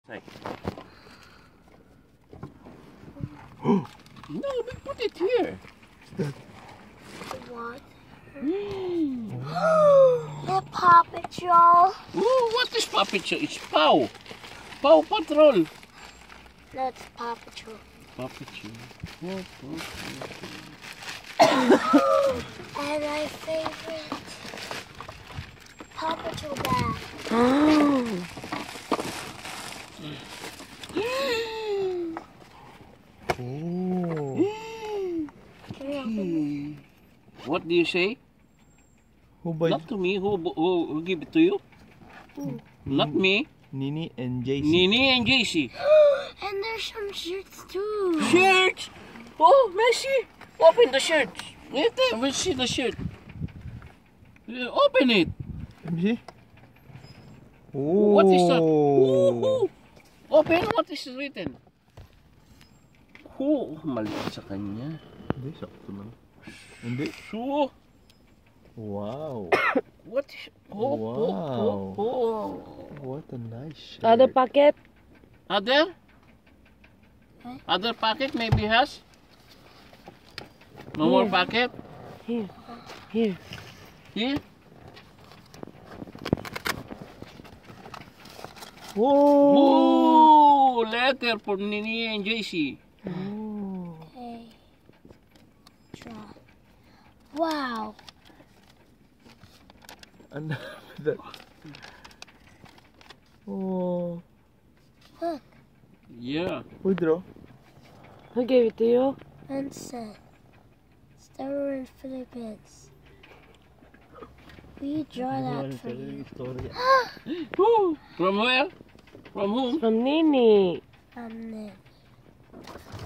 Like. No, we put it here. What? The Paw Patrol. Oh, what is Paw Patrol? It's Paw. Paw Patrol. That's Paw Patrol. Paw Patrol. Oh, Paw Patrol. And my favorite Paw Patrol bag. What do you say? Who buy? Not to me. Who give it to you? Not me. Nini and JC. Nini and JC. And there's some shirts too. Shirts. Oh, Messi. Open the shirts. Wait there. We'll see the shirt. Open it. Let me see. Oh. What is that? Ooh. Open. What is written? Oh, maliit sa kanya. Hindi, sakto lang. Hindi. So, Wow. what is... Oh, Wow. oh. What a nice shirt. Other pocket? Other? Huh? Other pocket maybe has? No more pocket? Here. Here. Here? Whoa. Oh, letter for Nini and JC. Oh. Okay. Draw. Wow. Ang dami that. Oh. Look. Yeah. Who draw? Who gave it to you? Vincent. Star in Philippines. Will you draw that for me? Who? From where? From whom? From Nini. Then.